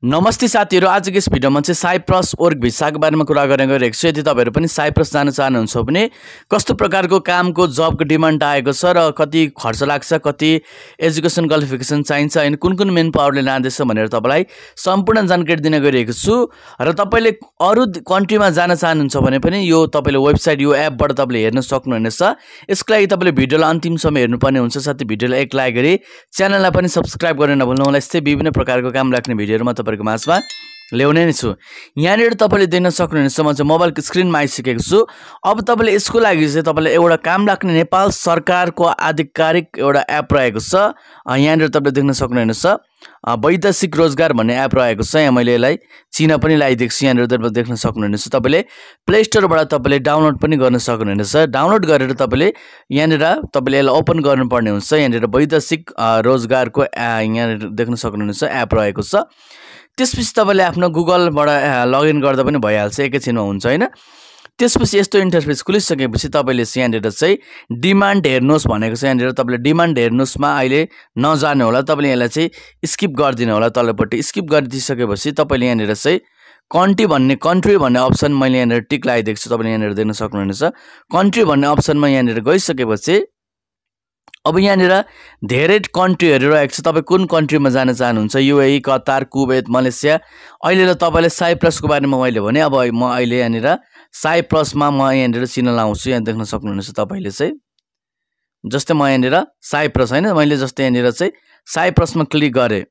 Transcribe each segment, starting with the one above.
नमस्ते साथीहरु, आजको यस भिडियोमा चाहिँ साइप्रस वर्क भिसाको बारेमा कुरा गर्ने गइरहेको छु। यदि तपाईहरु पनि साइप्रस जान चाहनुहुन्छ भने कस्तो प्रकारको कामको जबको डिमान्ड आएको छ र कति खर्च लाग्छ, कति एजुकेसन क्वालिफिकेसन चाहिन्छ हैन, कुन मेन पावरले लाँदैछ भनेर तपाईलाई सम्पूर्ण जानकारी दिन गइरहेको छु। र तपाईले अरु कन्ट्रीमा जान चाहनुहुन्छ भने पनि यो तपाईले वेबसाइट यो एपबाट तपाईले हेर्न सक्नुहुनेछ। यसको लागि तपाईले भिडियोलाई अन्तिमसम्म हेर्नुपर्ने हुन्छ। साथै भिडियोलाई एक लाइक गरी च्यानललाई पनि सब्स्क्राइब गर्न नभुल्नु होला। यस्तै विभिन्न प्रकारको काम लाग्ने भिडियोहरुमा तपाईहरुको माझमा ल्याउने नै छु। यहाँनिर तपाईले देख्न सक्नुहुनेछ म चाहिँ मोबाइलको स्क्रिनमा आइसकेको छु। अब तपाईले यसको लागि चाहिँ तपाईले एउटा काम लाग्ने नेपाल सरकारको आधिकारिक एउटा एप रहेको छ। यहाँनिर तपाईले देख्न सक्नुहुनेछ वैदेशिक रोजगार भन्ने एप रहेको छ। यहाँ मैले यसलाई चिन्ह पनि लगाइदिएको छु। यहाँनिर तपाईले देख्न सक्नुहुनेछ। तपाईले प्ले स्टोरबाट तपाईले डाउनलोड पनि गर्न सक्नुहुनेछ। डाउनलोड गरेर तपाईले यहाँनिर तपाईले यसलाई ओपन गर्नुपर्ने हुन्छ। यहाँनिर वैदेशिक रोजगारको यहाँनिर देख्न सक्नुहुनेछ एप रहेको छ। त्यसपछि तपाईले आफ्नो गुगलबाट लगइन गर्दा पनि भइहाल्छ, एकैछिनमा हुन्छ हैन। त्यसपछि यस्तो इन्टरफेस खुलिसकेपछि तपाईले यहाँनिर चाहिँ डिमान्ड हेर्नुस् भनेको छ। यहाँनिर तपाईले डिमान्ड हेर्नुस्मा अहिले नजानु होला, तपाईले यसलाई चाहिँ स्किप गरिदिनु होला। तलपट्टि स्किप गरिदिसकेपछि तपाईले यहाँनिर चाहिँ कन्ट्री भन्ने अप्सन मैले यहाँनिर टिक लगाइदिएको छु। तपाईले यहाँनिर देख्न सक्नुहुनेछ कन्ट्री भन्ने अप्सनमा यहाँनिर गइसकेपछि अब यहाँनिर धेरै कन्ट्रीहरु रहेको छ। तपाई कुन कन्ट्रीमा जान चाहनुहुन्छ, युएई, कतार, कुवेत, मलेसिया। अहिले तपाईले साइप्रसको बारेमा मैले भने, अब म अहिले यहाँनिर साइप्रसमा म यहाँनिर चिन्ह लाउँछु। यहाँ देख्न सक्नुहुनेछ तपाईले चाहिँ जस्तै म यहाँनिर साइप्रस हैन, मैले जस्तै यहाँनिर चाहिँ साइप्रसमा क्लिक गरे।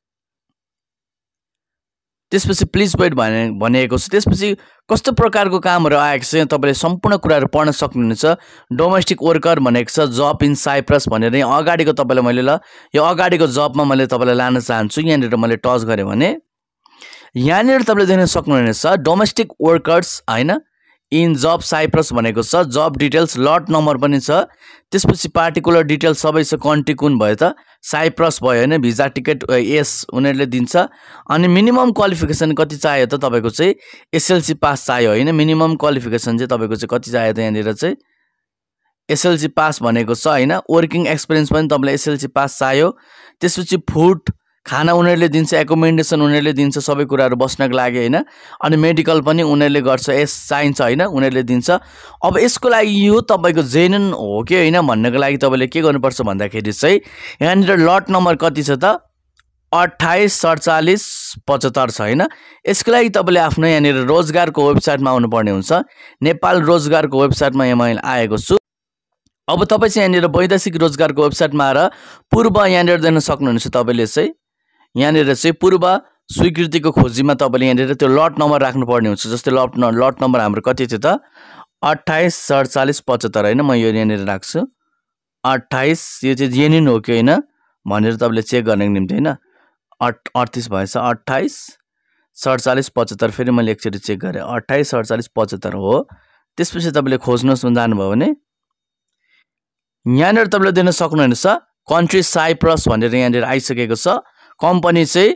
त्यसपछि प्लिज वेट भनेको छ। त्यसपछि कस्तो प्रकारको कामहरु आएको छ यहाँ तपाईले सम्पूर्ण कुराहरु पढ्न सक्नुहुनेछ। डोमेस्टिक वर्कर भनेको छ जब इन साइप्रस भनेर यहाँ अगाडिको तपाईलाई मैले ल यो अगाडिको जबमा मैले तपाईलाई लान चाहन्छु। यहाँनिर मैले टच गरे भने यहाँनिर तपाईले देख्न सक्नुहुनेछ डोमेस्टिक वर्कर्स हैन इन जब साइप्रस भनेको छ। जब डिटेल्स लट नम्बर पनि छ। त्यसपछि पार्टिकुलर डिटेल्स सबै छ। कन्ट्री कुन भयो त, साइप्रस भयो हैन। भिजा टिकट यस उनीहरुले दिन्छ। अनि मिनिमम क्वालिफिकेसन कति चाहियो त तपाईको चाहिँ एसएलसी पास चाहियो हैन। मिनिमम क्वालिफिकेसन चाहिँ तपाईको चाहिँ कति चाहियो त यहाँनिर चाहिँ एसएलसी पास भनेको छ हैन। वर्किङ एक्सपिरियन्स पनि तपाईलाई एसएलसी पास चाहियो। त्यसपछि फुड खाना उनीहरुले दिन्छ, एकोमोडेसन उनीहरुले दिन्छ, सबै कुराहरु बस्नको लागि हैन। अनि मेडिकल पनि उनीहरुले गर्छ, यस चाहिन्छ हैन, उनीहरुले दिन्छ। अब यसको लागि यो तपाईको जेन्युन हो कि हैन भन्नको लागि तपाईले के गर्नुपर्छ भन्दाखेरि चाहिँ यहाँनिर लट नम्बर कति छ त 28 47 75 छ हैन। यसको लागि तपाईले आफ्नो यहाँनिर रोजगारको वेबसाइटमा आउनुपर्ने हुन्छ। नेपाल रोजगारको वेबसाइटमा यहाँ मैले आएको छु। अब तपाई चाहिँ यहाँनिर वैदेशिक रोजगारको वेबसाइटमा आएर पूर्व यहाँनिर देख्न सक्नुहुनेछ। तपाईले चाहिँ यहाँनिर चाहिँ पूर्व स्वीकृतिको खोजीमा तपाईले यहाँनिर त्यो लट नम्बर राख्नुपर्ने हुन्छ। जस्तै लट नम्बर हाम्रो कति थियो त 28 47 75 हैन। म यो यहाँनिर राख्छु 28। यो चाहिँ जेन्युन हो कि हैन भनेर तपाईले चेक गर्नको निम्ति हैन 38 भएछ। 28 47 75 फेरि मैले एकचोटी चेक गरे 28 47 75 हो। त्यसपछि तपाईले खोज्नुस् जानुभयो भने यहाँनिर तपाईले देख्न सक्नुहुनेछ कन्ट्री साइप्रस भनेर यहाँनिर आइसकेको छ। कम्पनी चाहिँ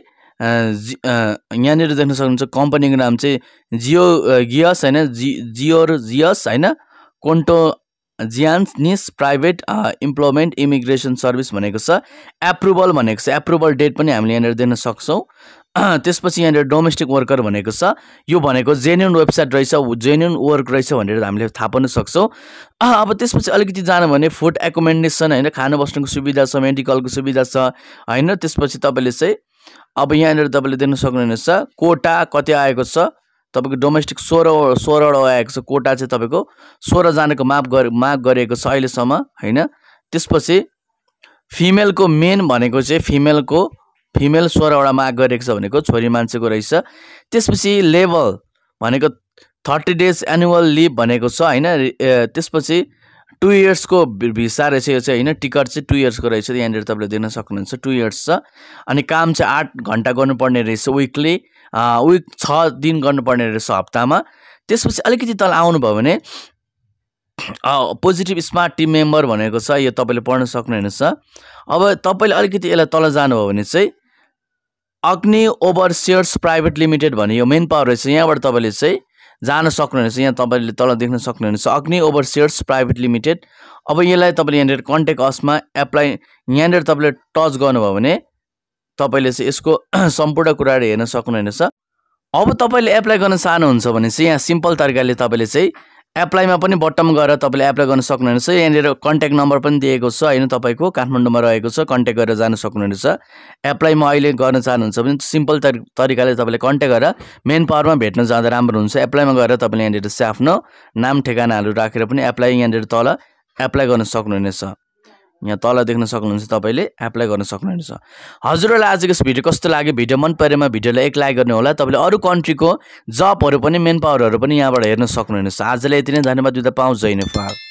यहाँनिर देख्न सक्नुहुन्छ कम्पनीको नाम चाहिँ जियोर्जियस हैन, जियोर्जियस हैन, Konto Giannis private employment immigration service भनेको छ। एप्रुभल भनेको छ। एप्रुभल डेट पनि हामीले यहाँनिर देख्न सक्छौँ। त्यसपछि यहाँनिर डोमेस्टिक वर्कर भनेको छ। यो भनेको जेन्युन वेबसाइट रहेछ, जेन्युन वर्क रहेछ भनेर हामीले थाहा पाउन सक्छौँ। अब त्यसपछि अलिकति जानु भने फुड एकोमोडेसन हैन, खाना बस्नुको सुविधा छ, मेडिकलको सुविधा छ हैन। त्यसपछि तपाईले चाहिँ अब यहाँनिर तपाईले देख्न सक्नुहुनेछ कोटा कति आएको छ तपाईको डोमेस्टिक 16 आएको छ। कोटा चाहिँ तपाईको 16 जनाको माग गरिएको छ अहिलेसम्म हैन। त्यसपछि फिमेलको मेन भनेको चाहिँ फिमेल 16 वटा माग गरिएको छ भनेको छोरी मान्छेको रहेछ। त्यसपछि लेभल भनेको 30 डेज एनुअल लिभ भनेको छ हैन। त्यसपछि 2 इयर्सको भिसा रहेछ यो चाहिँ हैन। टिकट चाहिँ 2 इयर्सको रहेछ। यहाँनिर तपाईले देख्न सक्नुहुन्छ 2 इयर्स छ। अनि काम चाहिँ 8 घण्टा गर्नुपर्ने रहेछ विकली, विक 6 दिन गर्नुपर्ने रहेछ हप्तामा। त्यसपछि अलिकति तल आउनुभयो भने पोजिटिभ स्मार्ट टिम मेम्बर भनेको छ। यो तपाईले पढ्न सक्नुहुनेछ। अब तपाईले अलिकति यसलाई तल जानुभयो भने चाहिँ अग्नि ओभरसियर्स प्राइभेट लिमिटेड भन्ने यो मेन पावर रहेछ। यहाँबाट तपाईले चाहिँ जान सक्नुहुनेछ। यहाँ तपाईले तल देख्न सक्नुहुनेछ अग्नि ओभरसियर्स प्राइभेट लिमिटेड। अब यसलाई तपाईले यहाँनिर कन्ट्याक्ट असमा एप्लाई यहाँनिर तपाईले टच गर्नुभयो भने तपाईँले चाहिँ यसको सम्पूर्ण कुराहरू हेर्न सक्नुहुनेछ। अब तपाईँले एप्लाई गर्न चाहनुहुन्छ भने चाहिँ यहाँ सिम्पल तरिकाले तपाईँले चाहिँ एप्लाईमा पनि बटम गएर तपाईँले एप्लाई गर्न सक्नुहुनेछ। यहाँनिर कन्ट्याक्ट नम्बर पनि दिएको छ होइन, तपाईँको काठमाडौँमा रहेको छ, कन्ट्याक्ट गरेर जान सक्नुहुनेछ। एप्लाईमा अहिले गर्न चाहनुहुन्छ भने सिम्पल तरिकाले तपाईँले कन्ट्याक्ट गरेर मेन पावरमा भेट्न जाँदा राम्रो हुन्छ। एप्लाईमा गएर तपाईँले यहाँनिर चाहिँ आफ्नो नाम ठेगानाहरू राखेर पनि एप्लाई यहाँनिर तल एप्लाई गर्न सक्नुहुनेछ। यहाँ तल देख्न सक्नुहुन्छ, तपाईँले एप्लाई गर्न सक्नुहुनेछ। हजुरहरूलाई आजको यस भिडियो कस्तो लाग्यो? भिडियो मन परेमा भिडियोलाई एक लाइक गर्नु होला। तपाईँले अरू कन्ट्रीको जबहरू पनि मेन पावरहरू पनि यहाँबाट हेर्न सक्नुहुनेछ। आजलाई यति नै, धन्यवाद दिँदा पाउँछ। जय नेपाल।